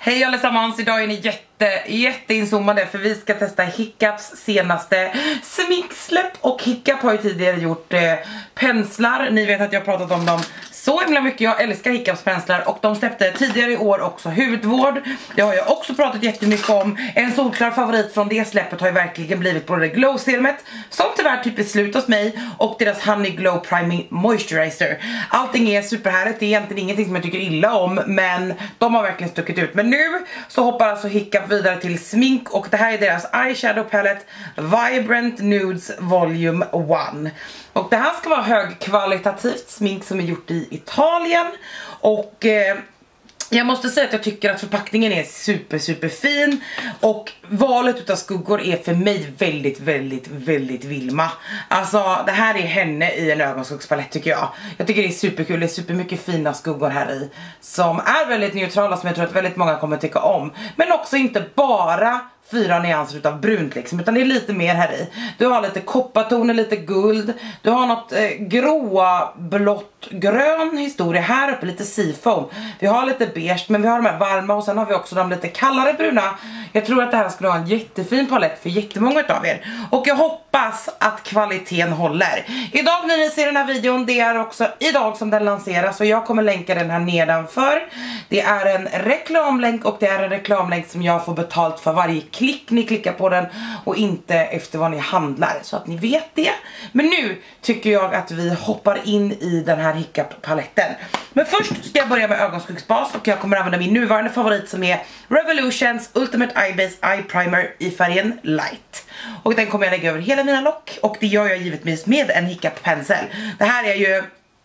Hej allesammans, idag är ni jätteinzoomade för vi ska testa Hiccups senaste sminksläpp. Och Hiccup har ju tidigare gjort penslar, ni vet att jag har pratat om dem så himla mycket. Jag älskar Hiccups penslar och de släppte tidigare i år också hudvård. Det har jag också pratat jättemycket om. En solklar favorit från det släppet har ju verkligen blivit både Glow serumet, som tyvärr typ är slut hos mig, och deras Honey Glow Priming Moisturizer. Allting är superhärligt, det är egentligen ingenting som jag tycker illa om, men de har verkligen stuckit ut. Men nu så hoppar alltså Hiccup vidare till smink, och det här är deras eyeshadow palette Vibrant Nudes Volume 1. Och det här ska vara högkvalitativt smink som är gjort i Italien. Och jag måste säga att jag tycker att förpackningen är super fin. Och valet utav skuggor är för mig väldigt Vilma. Alltså det här är henne i en ögonskuggspalett tycker jag. Jag tycker det är superkul, det är supermycket fina skuggor här i, som är väldigt neutrala, som jag tror att väldigt många kommer tycka om. Men också inte bara 4 nyanser utav brunt liksom, utan det är lite mer här i. Du har lite koppartoner, lite guld. Du har något gråa, blått, grön historia här uppe, lite seafoam. Vi har lite beige, men vi har de här varma, och sen har vi också de lite kallare bruna. Jag tror att det här skulle vara en jättefin palett för jättemånga av er. Och jag hoppas att kvaliteten håller. Idag när ni ser den här videon, det är också idag som den lanseras, och jag kommer länka den här nedanför. Det är en reklamlänk, och det är en reklamlänk som jag får betalt för varje klick ni klickar på den, och inte efter vad ni handlar, så att ni vet det. Men nu tycker jag att vi hoppar in i den här Hiccup-paletten. Men först ska jag börja med ögonskuggsbas, och jag kommer använda min nuvarande favorit som är Revolutions Ultimate Eye Base Eye Primer i färgen Light. Och den kommer jag lägga över hela mina lock, och det gör jag givetvis med en Hiccup-pensel. Det här är ju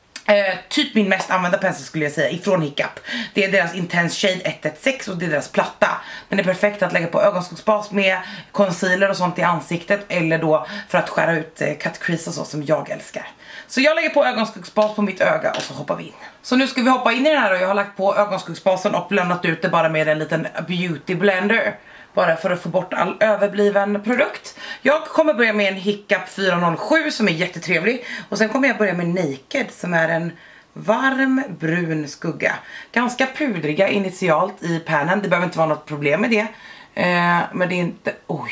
typ min mest använda pensel skulle jag säga ifrån Hiccup. Det är deras Intense Shade 116 och det är deras platta. Den är perfekt att lägga på ögonskuggsbas med concealer och sånt i ansiktet, eller då för att skära ut cut crease och så, som jag älskar. Så jag lägger på ögonskuggsbas på mitt öga, och så hoppar vi in. Så nu ska vi hoppa in i den här, och jag har lagt på ögonskuggsbasen och blandat ut det bara med en liten beauty blender, bara för att få bort all överbliven produkt. Jag kommer börja med en Hiccup 407 som är jättetrevlig. Och sen kommer jag börja med Naked som är en varm brun skugga. Ganska pudriga initialt i pannan. Det behöver inte vara något problem med det. Men det är inte... Oj.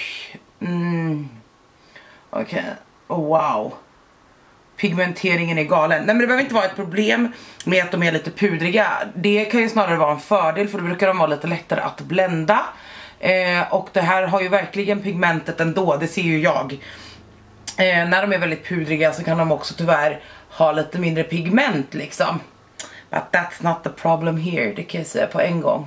Okej. Wow. Pigmenteringen är galen. Nej, men det behöver inte vara ett problem med att de är lite pudriga. Det kan ju snarare vara en fördel, för då brukar de vara lite lättare att blända. Och det här har ju verkligen pigmentet ändå, det ser ju jag. När de är väldigt pudriga så kan de också tyvärr ha lite mindre pigment liksom. But that's not the problem here, det kan jag säga på en gång.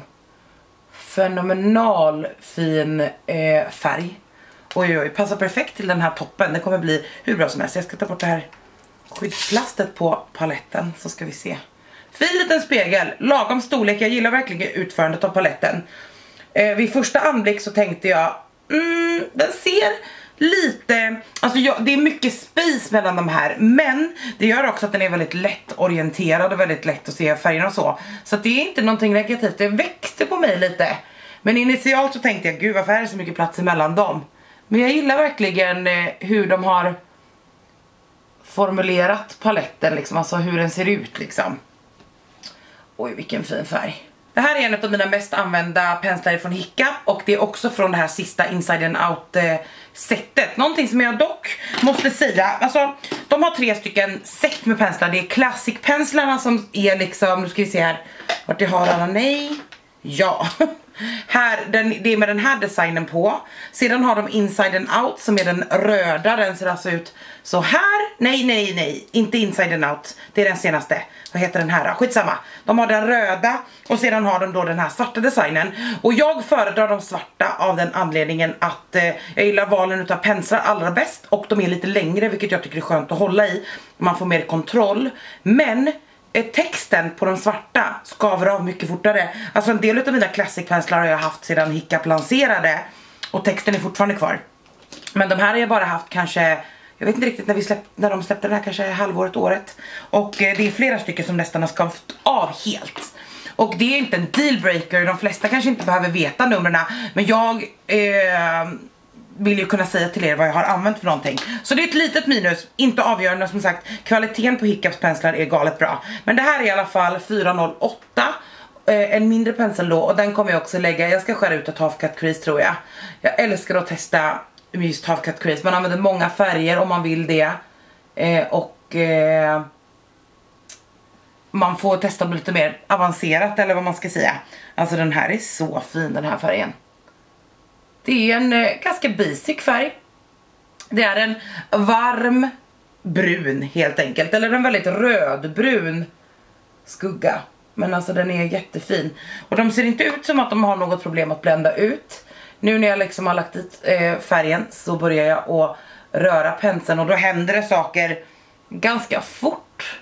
Fenomenal fin färg. Oj, passar perfekt till den här toppen. Det kommer bli hur bra som helst. Jag ska ta bort det här skyddslastet på paletten, så ska vi se. Fin liten spegel, lagom storlek. Jag gillar verkligen utförandet av paletten. Vid första anblick så tänkte jag den ser lite, alltså det är mycket space mellan de här, men det gör också att den är väldigt lätt orienterad och väldigt lätt att se färgerna och så. Så att det är inte någonting negativt, det växte på mig lite. Men initialt så tänkte jag, gud varför är det så mycket plats emellan dem? Men jag gillar verkligen hur de har formulerat paletten liksom, alltså hur den ser ut liksom. Oj, vilken fin färg. Det här är en av mina mest använda penslar från Hiccup, och det är också från det här sista Inside and Out setet. Någonting som jag dock måste säga, alltså de har 3 stycken set med penslar. Det är Classic-penslarna som är liksom, nu ska vi se här vart jag har alla, nej, ja. Här, det är med den här designen på. Sedan har de Inside and Out som är den röda. Den ser alltså ut så här. Nej, inte Inside and Out. Det är den senaste. Vad heter den här? Skitsamma. De har den röda, och sedan har de då den här svarta designen. Och jag föredrar de svarta av den anledningen att jag gillar valen utav penslar allra bäst. Och de är lite längre, vilket jag tycker är skönt att hålla i. Man får mer kontroll. Men texten på de svarta skaver av mycket fortare. Alltså en del av mina Classic-penslar har jag haft sedan Hiccup lanserade, och texten är fortfarande kvar. Men de här har jag bara haft kanske, jag vet inte riktigt när de släppte den här, kanske halvåret, året. Och det är flera stycken som nästan har skavt av helt. Och det är inte en dealbreaker, de flesta kanske inte behöver veta numren. Men jag vill ju kunna säga till er vad jag har använt för någonting. Så det är ett litet minus, inte avgörande som sagt. Kvaliteten på Hiccups penslar är galet bra. Men det här är i alla fall 408. en mindre pensel då, och den kommer jag också lägga. Jag ska skära ut ett half cut crease tror jag. Jag älskar att testa just half cut crease. Man använder många färger om man vill det. Man får testa lite mer avancerat, eller vad man ska säga. Alltså den här är så fin, den här färgen. Det är en ganska basic färg. Det är en varm brun helt enkelt. Eller en väldigt rödbrun skugga. Men alltså den är jättefin. Och de ser inte ut som att de har något problem att blända ut. Nu när jag liksom har lagt dit färgen så börjar jag att röra penseln. Och då händer det saker ganska fort.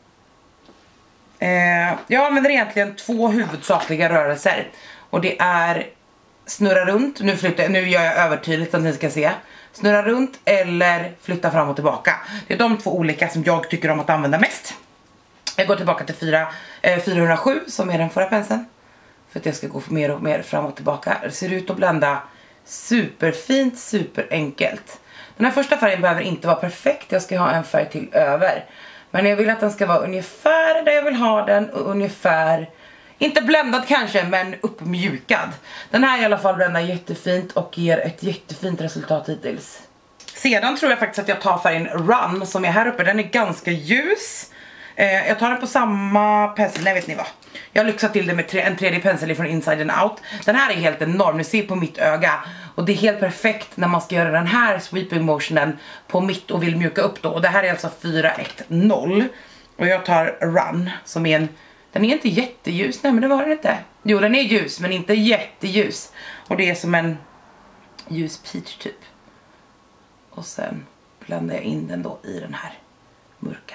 Jag använder egentligen 2 huvudsakliga rörelser. Och det är snurra runt. Nu gör jag övertydligt så att ni ska se. Snurra runt eller flytta fram och tillbaka. Det är de 2 olika som jag tycker om att använda mest. Jag går tillbaka till 407 som är den förra penseln. För att jag ska gå mer och mer fram och tillbaka. Det ser ut att blända superfint, superenkelt. Den här första färgen behöver inte vara perfekt. Jag ska ha en färg till över. Men jag vill att den ska vara ungefär där jag vill ha den. Och ungefär, inte bländad kanske, men uppmjukad. Den här i alla fall bländar jättefint och ger ett jättefint resultat hittills. Sedan tror jag faktiskt att jag tar färgen Run som är här uppe. Den är ganska ljus. Jag tar den på samma pensel, nej vet ni vad. Jag lyxar till det med en tredje pensel från Inside and Out. Den här är helt enorm, ni ser på mitt öga. Och det är helt perfekt när man ska göra den här sweeping motionen på mitt och vill mjuka upp då. Och det här är alltså 410. Och jag tar Run som är den är inte jätteljus, nej men det var den inte. Jo, den är ljus men inte jätteljus. Och det är som en ljus peach typ. Och sen bländar jag in den då i den här mörka.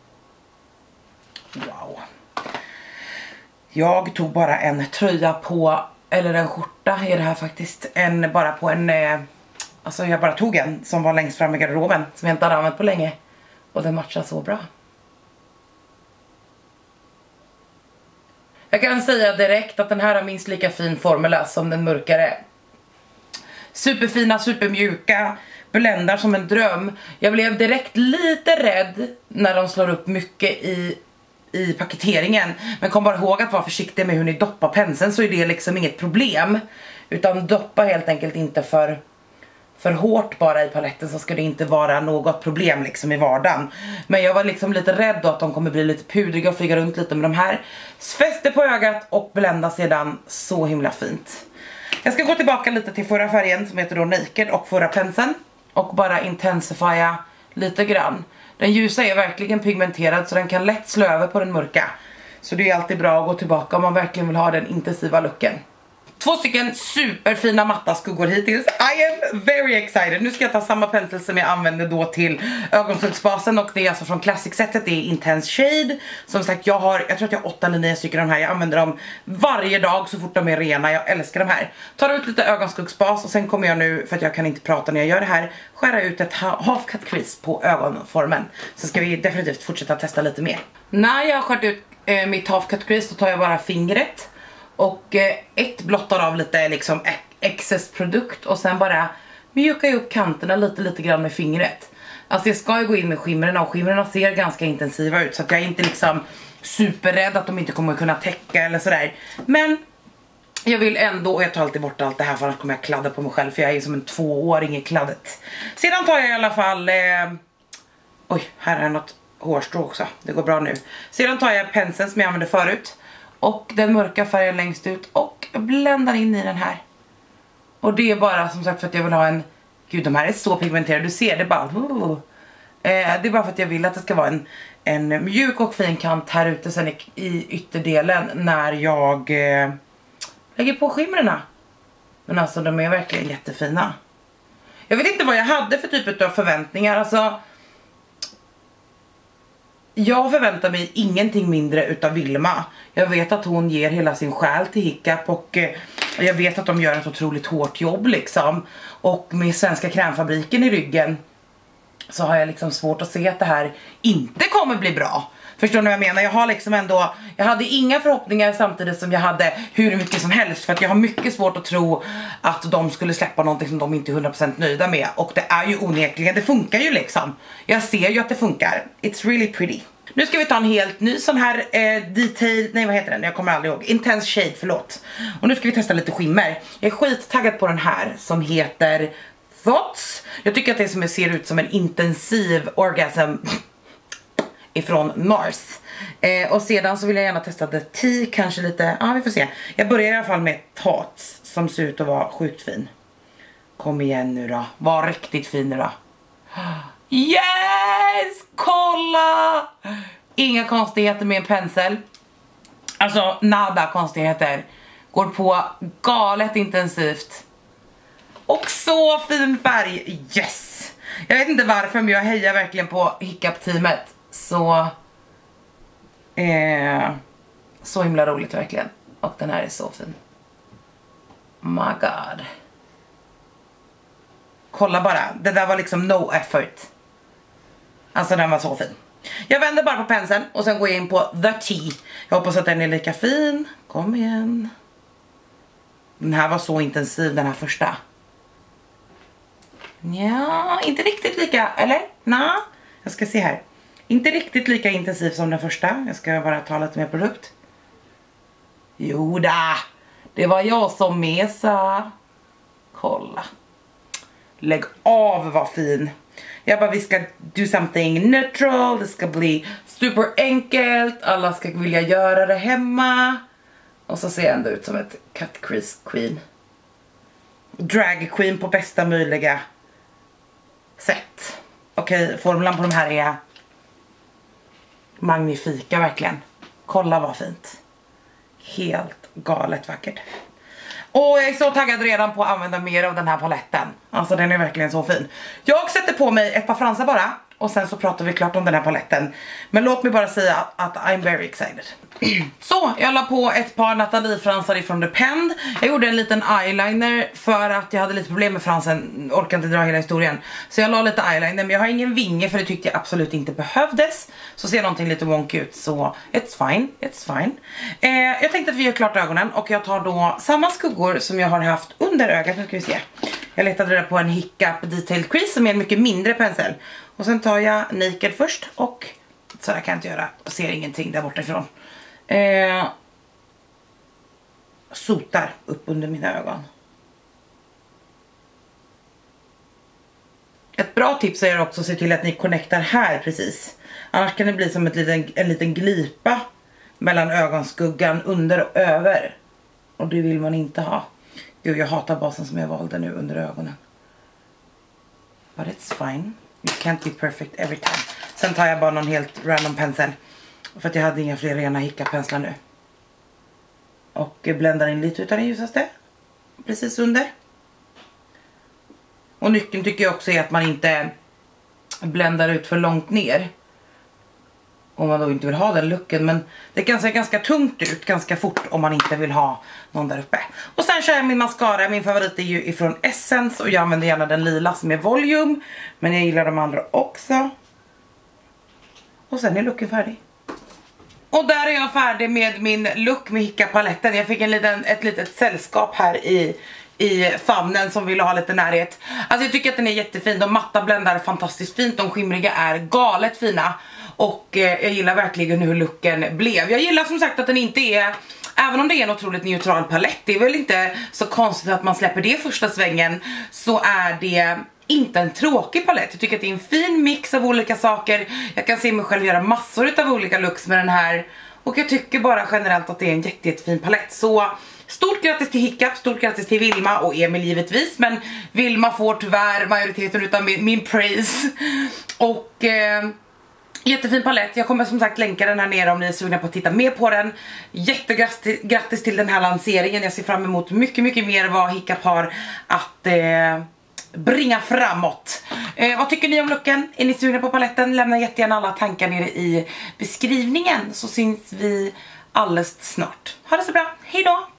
Wow. Jag tog bara en tröja på, eller en skjorta är det här faktiskt. Alltså jag bara tog en som var längst fram i garderoben. Som jag inte hade använt på länge. Och den matchar så bra. Jag kan säga direkt att den här har minst lika fin formula som den mörkare. Superfina, supermjuka. Bländar som en dröm. Jag blev direkt lite rädd när de slår upp mycket i paketeringen. Men kom bara ihåg att vara försiktig med hur ni doppar penseln, så är det liksom inget problem. Utan doppa helt enkelt inte för hårt bara i paletten, så ska det inte vara något problem liksom i vardagen. Men jag var liksom lite rädd då att de kommer bli lite pudriga och flyga runt lite med de här. Fäster på ögat och blända sedan så himla fint. Jag ska gå tillbaka lite till förra färgen som heter då Naked och förra penseln. Och bara intensifiera lite grann. Den ljusa är verkligen pigmenterad så den kan lätt slå över på den mörka. Så det är alltid bra att gå tillbaka om man verkligen vill ha den intensiva looken. 2 stycken superfina matta skuggor hittills. I am very excited. Nu ska jag ta samma pensel som jag använde då till ögonskuggsbasen. Och det är alltså från Classic-setet. Det är Intense Shade. Som sagt, jag tror att jag har 8 eller 9 stycken av de här. Jag använder dem varje dag så fort de är rena. Jag älskar de här. Tar ut lite ögonskuggsbas och sen kommer jag nu, för att jag kan inte prata när jag gör det här, skära ut ett half cut crease på ögonformen. Så ska vi definitivt fortsätta testa lite mer. När jag har skärt ut mitt half cut crease så tar jag bara fingret. Och ett blottar av lite liksom excess produkt. Och sen bara mjukar jag upp kanterna lite grann med fingret. Alltså jag ska ju gå in med skimmerna. Och skimmerna ser ganska intensiva ut. Så att jag är inte liksom superrädd att de inte kommer kunna täcka eller sådär. Men jag vill ändå, och jag tar alltid bort allt det här för annars kommer jag kladda på mig själv. För jag är som en 2-åring i kladdet. Sedan tar jag i alla fall oj, här är något hårstrå också. Det går bra nu. Sedan tar jag penseln som jag använde förut. Och den mörka färgen längst ut. Och bländar in i den här. Och det är bara som sagt för att jag vill ha en... Gud, de här är så pigmenterade. Du ser det bara... det är bara för att jag vill att det ska vara en mjuk och fin kant här ute sen i ytterdelen. När jag lägger på skimmerna. Men alltså de är verkligen jättefina. Jag vet inte vad jag hade för typ av förväntningar. Alltså... Jag förväntar mig ingenting mindre utav Vilma. Jag vet att hon ger hela sin själ till Hiccup. Och jag vet att de gör ett otroligt hårt jobb liksom. Och med Svenska Krämfabriken i ryggen så har jag liksom svårt att se att det här inte kommer bli bra. Förstår ni vad jag menar? Jag har liksom ändå... Jag hade inga förhoppningar samtidigt som jag hade hur mycket som helst. För att jag har mycket svårt att tro att de skulle släppa någonting som de inte är 100% nöjda med. Och det är ju onekligen, det funkar ju liksom. Jag ser ju att det funkar. It's really pretty. Nu ska vi ta en helt ny sån här detail, nej vad heter den? Jag kommer aldrig ihåg. Intense shade, förlåt. Och nu ska vi testa lite skimmer. Jag är skittaggad på den här som heter Thoughts. Jag tycker att det som ser ut som en intensiv orgasm ifrån NARS. Och sedan så vill jag gärna testa The Tea, kanske lite, ja vi får se. Jag börjar i alla fall med Thoughts som ser ut att vara sjukt fin. Kom igen nu då, var riktigt fin nu då. Yes! Kolla! Inga konstigheter med en pensel. Alltså nada konstigheter. Går på galet intensivt. Och så fin färg. Yes! Jag vet inte varför, men jag hejar verkligen på Hiccup-teamet. Så himla roligt verkligen. Och den här är så fin. My god. Kolla bara, det där var liksom no effort. Alltså den var så fin. Jag vänder bara på penseln och sen går jag in på The Tea. Jag hoppas att den är lika fin. Kom igen. Den här var så intensiv, den här första. Ja, inte riktigt lika, eller? Nej, jag ska se här. Inte riktigt lika intensiv som den första. Jag ska bara ta lite mer produkt. Joda, det var jag som mesa. Kolla. Lägg av, vad fin. Jag bara, vi ska do something neutral. Det ska bli super enkelt. Alla ska vilja göra det hemma. Och så ser jag ändå ut som ett cut crease queen. Drag queen på bästa möjliga sätt. Okej, formulan på de här är magnifika verkligen. Kolla vad fint. Helt galet vackert. Och jag är så taggad redan på att använda mer av den här paletten. Alltså den är verkligen så fin. Jag sätter på mig ett par fransar bara. Och sen så pratar vi klart om den här paletten. Men låt mig bara säga att I'm very excited. Så, jag la på ett par Nathalie-fransar ifrån The Pen. Jag gjorde en liten eyeliner för att jag hade lite problem med fransen. Orkade inte dra hela historien. Så jag la lite eyeliner, men jag har ingen vinge för det tyckte jag absolut inte behövdes. Så ser någonting lite wonky ut, så it's fine, it's fine. Jag tänkte att vi gör klart ögonen och jag tar då samma skuggor som jag har haft under ögat. Nu ska vi se. Jag letade där på en Hiccup Detailed Crease som är en mycket mindre pensel. Och sen tar jag Naked först och så här kan jag inte göra. Jag ser ingenting där borta ifrån. Sotar upp under mina ögon. Ett bra tips är också att se till att ni connectar här precis. Annars kan det bli som en liten glipa mellan ögonskuggan under och över. Och det vill man inte ha. Gud, jag hatar basen som jag valde nu under ögonen. But it's fine. You can't be perfect every time. Sen tar jag bara någon helt random pensel. För att jag hade inga fler rena Hiccup-penslar nu. Och bländar in lite utav den ljusaste. Precis under. Och nyckeln tycker jag också är att man inte bländar ut för långt ner. Om man då inte vill ha den looken. Men det kan se ganska tungt ut ganska fort om man inte vill ha någon där uppe. Och sen kör jag min mascara. Min favorit är ju ifrån Essence. Och jag använder gärna den lila som är Volume. Men jag gillar de andra också. Och sen är looken färdig. Och där är jag färdig med min look med Hiccup-paletten. Jag fick ett litet sällskap här i famnen som ville ha lite närhet. Alltså jag tycker att den är jättefin. De matta bländar fantastiskt fint. De skimriga är galet fina. Och jag gillar verkligen hur looken blev. Jag gillar som sagt att den inte är, även om det är en otroligt neutral palett, det är väl inte så konstigt att man släpper det första svängen, så är det inte en tråkig palett. Jag tycker att det är en fin mix av olika saker. Jag kan se mig själv göra massor av olika looks med den här. Och jag tycker bara generellt att det är en jättefin palett. Så stort grattis till Hiccup, stort grattis till Vilma och Emil givetvis. Men Vilma får tyvärr majoriteten utav min praise. Och jättefin palett. Jag kommer som sagt länka den här nere om ni är sugna på att titta mer på den. Jättegrattis till den här lanseringen. Jag ser fram emot mycket mer vad Hiccup har att bringa framåt. Vad tycker ni om looken? Är ni sugna på paletten? Lämna jättegärna alla tankar nere i beskrivningen, så syns vi alldeles snart. Ha det så bra. Hej då!